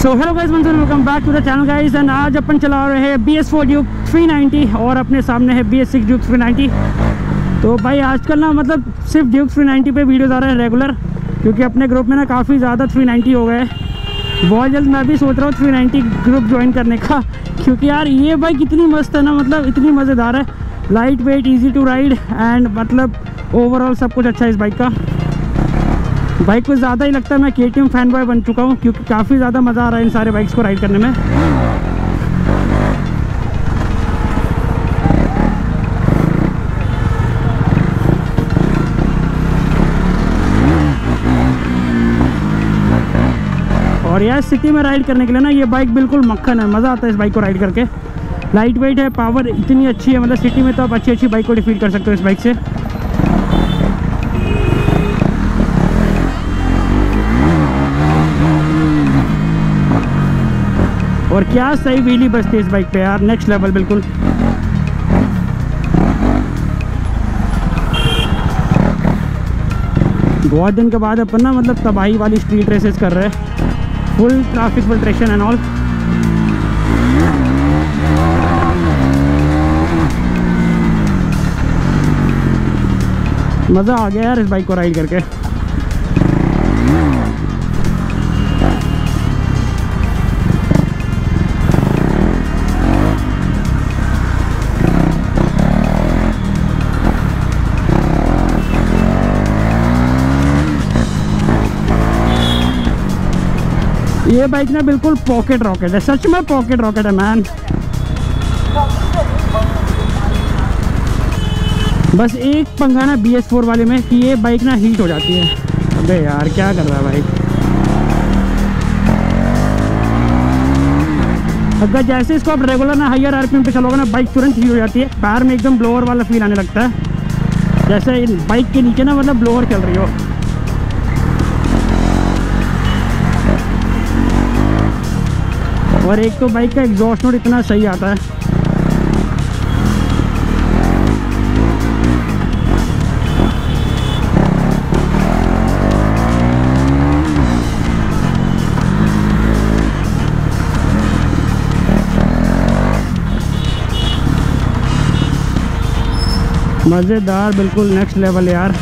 So hello guys, welcome back to the channel guys. And आज अपन चला रहे हैं BS4 ड्यूक 390 और अपने सामने है BS6 ड्यूक 390। तो भाई आजकल ना मतलब सिर्फ ड्यूक 390 पे वीडियोस आ रहे हैं रेगुलर, क्योंकि अपने ग्रुप में ना काफ़ी ज़्यादा 390 हो गए। बहुत जल्द मैं भी सोच रहा हूँ 390 ग्रुप ज्वाइन करने का, क्योंकि यार ये बाइक इतनी मस्त है ना, मतलब इतनी मज़ेदार है, light weight, easy to ride and मतलब ओवरऑल सब कुछ अच्छा है इस बाइक का। बाइक को ज़्यादा ही लगता है मैं KTM फैन बॉय बन चुका हूँ, क्योंकि काफ़ी ज़्यादा मज़ा आ रहा है इन सारे बाइक्स को राइड करने में। और यार सिटी में राइड करने के लिए ना ये बाइक बिल्कुल मक्खन है, मज़ा आता है इस बाइक को राइड करके। लाइट वेट है, पावर इतनी अच्छी है, मतलब सिटी में तो आप अच्छी अच्छी बाइक को डिफीट कर सकते हो इस बाइक से। और क्या सही व्हीली बजती है इस बाइक पे यार, नेक्स्ट लेवल बिल्कुल। बहुत दिन के बाद अपन ना मतलब तबाही वाली स्ट्रीट रेसेस कर रहे हैं, full traffic filtration and all. मज़ा आ गया यार इस बाइक को राइड करके। ये बाइक ना बिल्कुल पॉकेट रॉकेट है, सच में पॉकेट रॉकेट है मैन। बस एक पंगा ना BS4 वाले में कि ये बाइक ना हीट हो जाती है। अबे यार क्या कर रहा है बाइक। अगर जैसे इसको आप रेगुलर ना हायर RPM पे चलोगे ना, बाइक तुरंत हीट हो जाती है। पैर में एकदम ब्लोअर वाला फील आने लगता है, जैसे बाइक के नीचे ना मतलब ब्लोअर चल रही हो। और एक तो बाइक का एग्जॉस्ट नोट इतना सही आता है। मज़ेदार, बिल्कुल नेक्स्ट लेवल यार।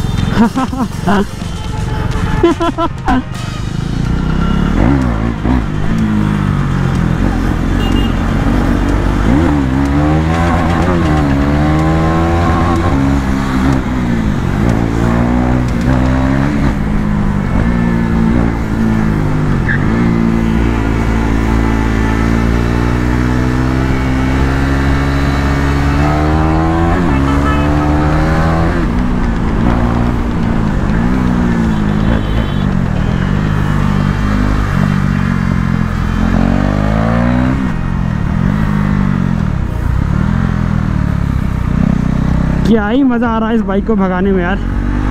क्या ही मज़ा आ रहा है इस बाइक को भगाने में यार।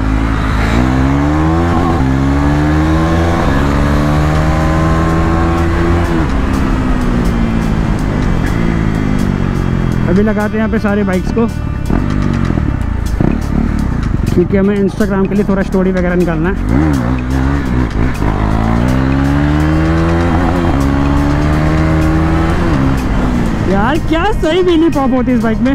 अभी लगाते हैं यहाँ पे सारे बाइक्स को, क्योंकि हमें इंस्टाग्राम के लिए थोड़ा स्टोरी वगैरह निकालना है। यार क्या सही व्हीली पॉप होती है इस बाइक में।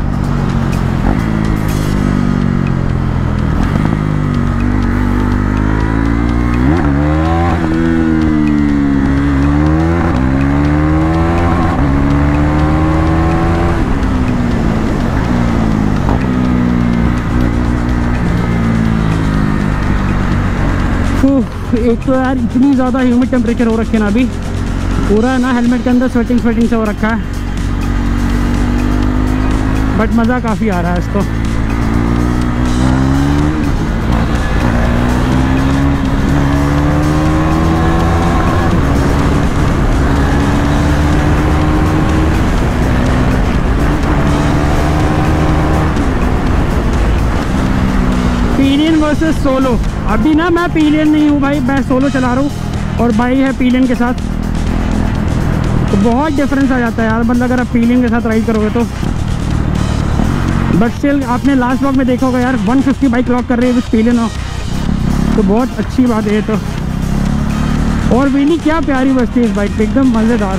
एक तो यार इतनी ज़्यादा ह्यूमिड टेम्परेचर हो रखे ना अभी, पूरा है ना हेलमेट के अंदर स्वेटिंग से हो रखा है, बट मज़ा काफ़ी आ रहा है इसको। Pillion versus solo. अभी ना मैं पिलियन नहीं हूँ भाई, मैं सोलो चला रहा हूँ और भाई है पिलियन के साथ, तो बहुत डिफरेंस आ जाता है यार, मतलब अगर आप पिलियन के साथ राइड करोगे तो। बट स्टिल आपने लास्ट व्लॉग में देखा होगा यार 150 बाइक लॉक कर रही है विद पिलियन, तो बहुत अच्छी बात है ये तो। और व्हीली क्या प्यारी बजती है इस बाइक पे, एकदम मज़ेदार।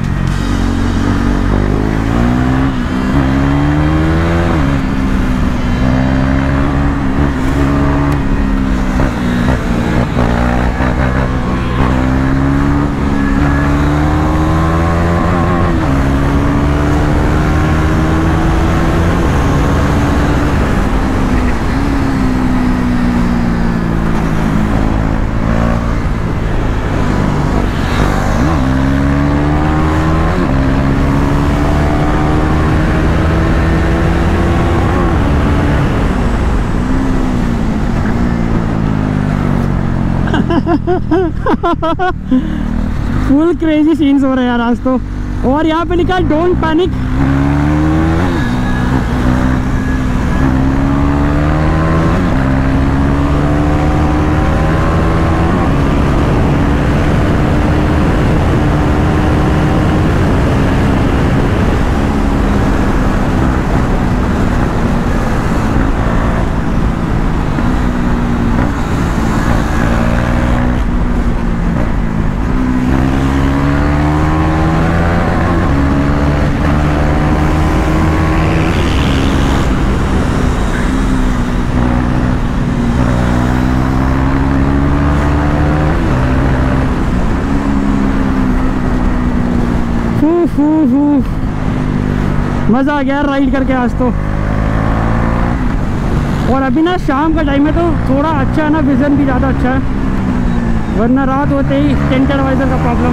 फुल क्रेजी सीन्स हो रहे हैं यार आज तो। और यहाँ पे लिखा है डोंट पैनिक। मज़ा आ गया राइड करके आज तो। और अभी ना शाम का टाइम है तो थोड़ा अच्छा है ना, विज़न भी ज़्यादा अच्छा है, वरना रात होते ही टेंटेड वाइजर का प्रॉब्लम।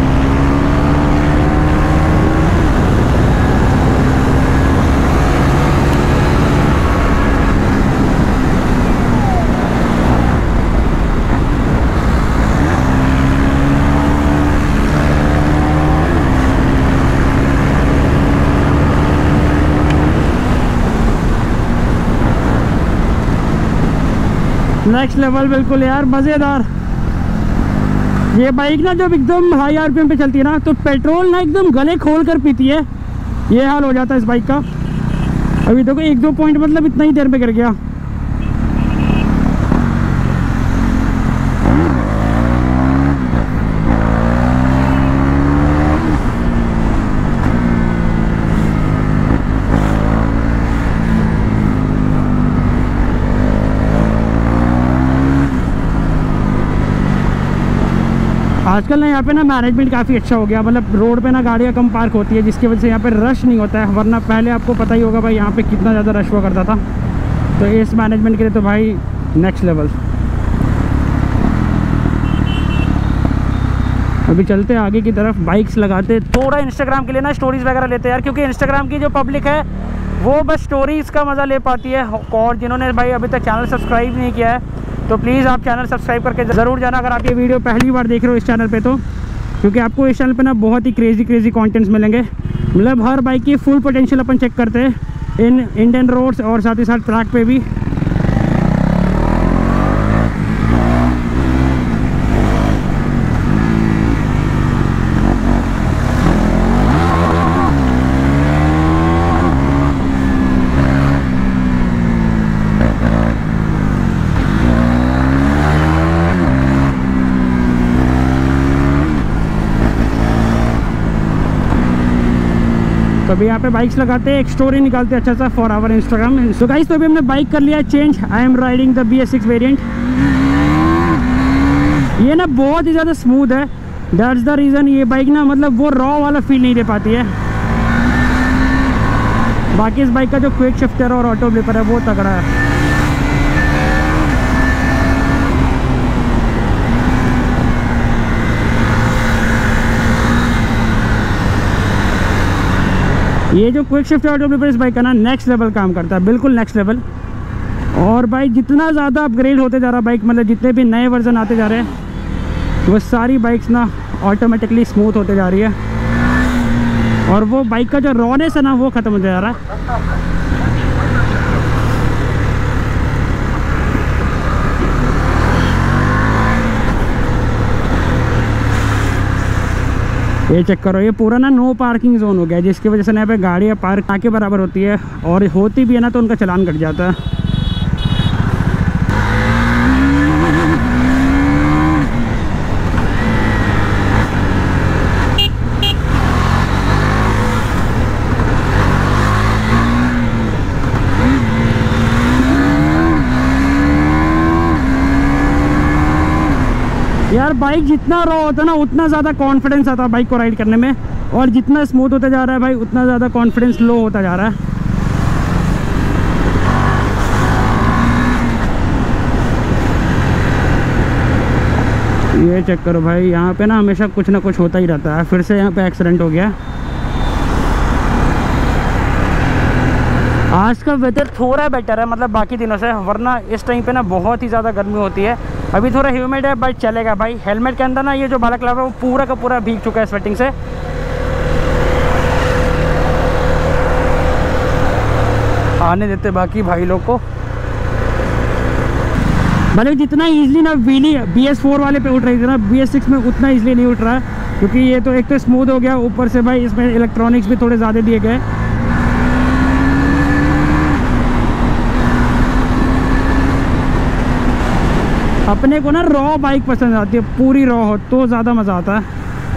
नेक्स्ट लेवल बिल्कुल यार, मज़ेदार। ये बाइक ना जब एकदम हाई आरपीएम पे चलती है ना तो पेट्रोल ना एकदम गले खोल कर पीती है, ये हाल हो जाता है इस बाइक का। अभी देखो 1-2 पॉइंट मतलब इतना ही देर पे गिर गया। आजकल ना यहाँ पे ना मैनेजमेंट काफ़ी अच्छा हो गया, मतलब रोड पे ना गाड़ियाँ कम पार्क होती है, जिसकी वजह से यहाँ पे रश नहीं होता है। वरना पहले आपको पता ही होगा भाई यहाँ पे कितना ज़्यादा रश हुआ करता था। तो इस मैनेजमेंट के लिए तो भाई नेक्स्ट लेवल। अभी चलते आगे की तरफ, बाइक्स लगाते, थोड़ा इंस्टाग्राम के लिए ना स्टोरीज़ वगैरह लेते हैं यार, क्योंकि इंस्टाग्राम की जो पब्लिक है वो बस स्टोरीज़ का मज़ा ले पाती है। और जिन्होंने भाई अभी तक चैनल सब्सक्राइब नहीं किया है तो प्लीज़ आप चैनल सब्सक्राइब करके ज़रूर जाना, अगर आप ये वीडियो पहली बार देख रहे हो इस चैनल पे तो, क्योंकि आपको इस चैनल पे ना बहुत ही क्रेज़ी कंटेंट्स मिलेंगे। मतलब हर बाइक की फुल पोटेंशियल अपन चेक करते हैं इन इंडियन रोड्स और साथ ही साथ ट्रैक पे भी। तो अभी यहाँ पे बाइक्स लगाते हैं, एक स्टोरी निकालते हैं अच्छा सा for our Instagram. So guys तो अभी हमने बाइक कर लिया change. I am riding the BS6 variant. ये ना बहुत ही ज़्यादा स्मूथ है, दैट्स द रीज़न ये बाइक ना मतलब वो रॉ वाला फील नहीं दे पाती है। बाकी इस बाइक का जो क्विक शिफ्टर और ऑटो ब्लिपर है वो तगड़ा है। ये जो क्विक शिफ्ट ऑटो ब्लिपर इस बाइक का ना नेक्स्ट लेवल काम करता है, बिल्कुल नेक्स्ट लेवल। और बाइक जितना ज़्यादा अपग्रेड होते जा रहा है बाइक, मतलब जितने भी नए वर्जन आते जा रहे हैं वो सारी बाइक्स ना ऑटोमेटिकली स्मूथ होते जा रही है, और वो बाइक का जो रॉनेस है ना वो ख़त्म होते जा रहा है। ये चेक करो, ये पूरा ना नो पार्किंग जोन हो गया, जिसकी वजह से ना यहाँ पे गाड़ियाँ पार्क के बराबर होती है, और होती भी है ना तो उनका चालान कट जाता है। यार बाइक जितना रॉ होता है ना उतना ज़्यादा कॉन्फिडेंस आता है बाइक को राइड करने में, और जितना स्मूथ होता जा रहा है भाई उतना ज़्यादा कॉन्फिडेंस लो होता जा रहा है। ये चेक करो भाई, यहाँ पे ना हमेशा कुछ ना कुछ होता ही रहता है। फिर से यहाँ पे एक्सीडेंट हो गया। आज का वेदर थोड़ा बेटर है मतलब बाकी दिनों से, वरना इस टाइम पे ना बहुत ही ज़्यादा गर्मी होती है। अभी थोड़ा ह्यूमिड है बट चलेगा भाई। हेलमेट के अंदर ना ये जो बालाक्लावा है वो पूरा का पूरा भीग चुका है स्वेटिंग से। आने देते बाकी भाई लोग को। भले जितना इजीली ना व्हीली BS4 वाले पे उठ रही थी ना, BS6 में उतना इजीली नहीं उठ रहा है, क्योंकि ये तो एक तो स्मूथ हो गया, ऊपर से भाई इसमें इलेक्ट्रॉनिक्स भी थोड़े ज़्यादा दिए गए। अपने को ना रॉ बाइक पसंद आती है, पूरी रॉ हो तो ज़्यादा मज़ा आता है।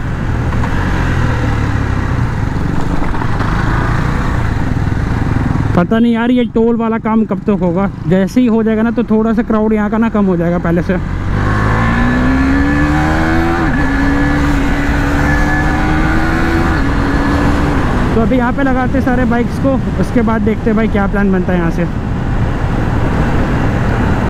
पता नहीं यार ये टोल वाला काम कब तक होगा। जैसे ही हो जाएगा ना तो थोड़ा सा क्राउड यहाँ का ना कम हो जाएगा पहले से। तो अभी यहाँ पे लगाते सारे बाइक्स को, उसके बाद देखते हैं भाई क्या प्लान बनता है यहाँ से।